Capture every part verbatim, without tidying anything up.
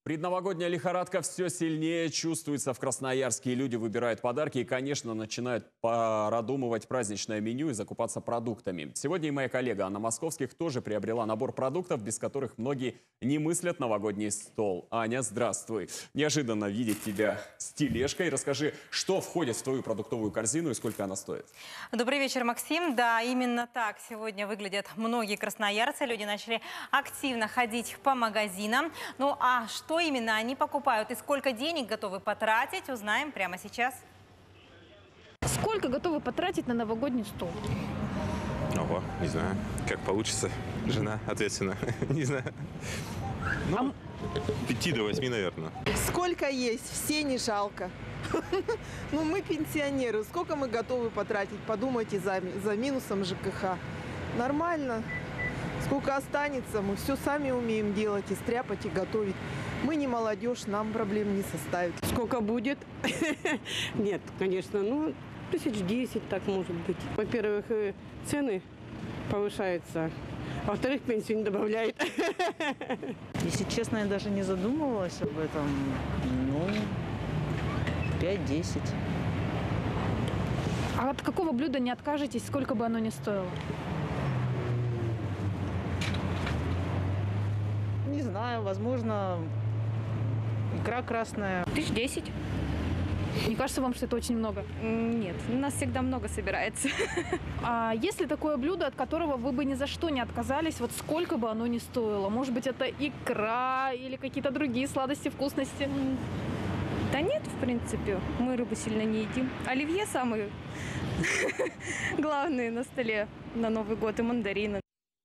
Предновогодняя лихорадка все сильнее чувствуется в Красноярске. Люди выбирают подарки и, конечно, начинают продумывать праздничное меню и закупаться продуктами. Сегодня и моя коллега Анна Московских тоже приобрела набор продуктов, без которых многие не мыслят новогодний стол. Аня, здравствуй. Неожиданно видеть тебя с тележкой. Расскажи, что входит в твою продуктовую корзину и сколько она стоит? Добрый вечер, Максим. Да, именно так сегодня выглядят многие красноярцы. Люди начали активно ходить по магазинам. Ну а что именно они покупают и сколько денег готовы потратить, узнаем прямо сейчас. Сколько готовы потратить на новогодний стол? Ого, не знаю. Как получится. Жена ответственна. Не знаю. Ну, пяти до восьми, наверное. Сколько есть, все не жалко. Ну, мы пенсионеры, сколько мы готовы потратить? Подумайте за, за минусом ЖКХ. Нормально. Сколько останется, мы все сами умеем делать, и стряпать, и готовить. Мы не молодежь, нам проблем не составит. Сколько будет? Нет, конечно, ну, тысяч десять так может быть. Во-первых, цены повышаются, а во-вторых, пенсию не добавляет. Если честно, я даже не задумывалась об этом. Ну, пять-десять. А от какого блюда не откажетесь, сколько бы оно ни стоило? Не знаю, возможно, икра красная. Тысяч десять. Не кажется вам, что это очень много? Нет, у нас всегда много собирается. А есть ли такое блюдо, от которого вы бы ни за что не отказались, вот сколько бы оно ни стоило? Может быть, это икра или какие-то другие сладости, вкусности? Да нет, в принципе, мы рыбу сильно не едим. Оливье самый главный на столе на Новый год и мандарины.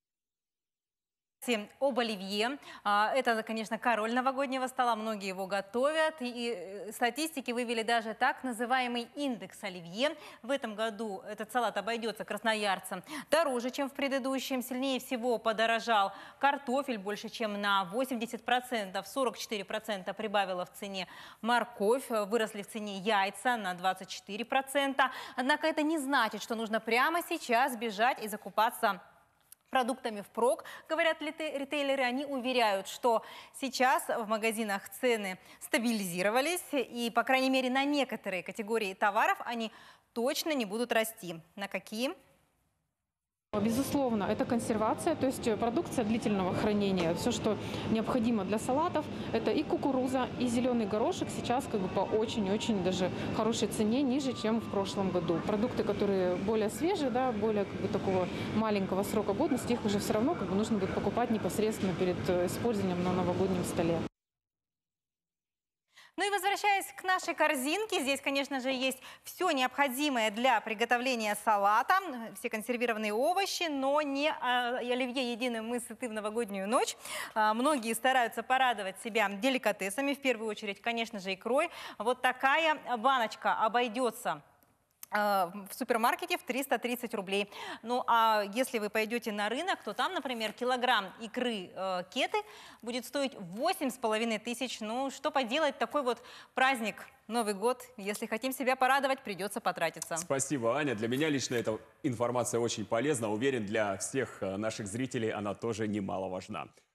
Об оливье. Это, конечно, король новогоднего стола, многие его готовят. И статистики вывели даже так называемый индекс оливье. В этом году этот салат обойдется красноярцам дороже, чем в предыдущем. Сильнее всего подорожал картофель больше, чем на восемьдесят процентов. сорок четыре процента прибавила в цене морковь. Выросли в цене яйца на двадцать четыре процента. Однако это не значит, что нужно прямо сейчас бежать и закупаться продуктами впрок, говорят ритейлеры. Они уверяют, что сейчас в магазинах цены стабилизировались и, по крайней мере, на некоторые категории товаров они точно не будут расти. На какие? Безусловно, это консервация, то есть продукция длительного хранения. Все, что необходимо для салатов, это и кукуруза, и зеленый горошек сейчас как бы по очень-очень даже хорошей цене, ниже, чем в прошлом году. Продукты, которые более свежие, да, более как бы такого маленького срока годности, их уже все равно как бы нужно будет покупать непосредственно перед использованием на новогоднем столе. Ну и возвращаясь к нашей корзинке, здесь, конечно же, есть все необходимое для приготовления салата, все консервированные овощи, но не оливье единым мы сыты в новогоднюю ночь. Многие стараются порадовать себя деликатесами, в первую очередь, конечно же, икрой. Вот такая баночка обойдется в супермаркете в триста тридцать рублей. Ну а если вы пойдете на рынок, то там, например, килограмм икры э, кеты будет стоить восемь с половиной тысяч. Ну что поделать, такой вот праздник, Новый год. Если хотим себя порадовать, придется потратиться. Спасибо, Аня. Для меня лично эта информация очень полезна. Уверен, для всех наших зрителей она тоже немаловажна.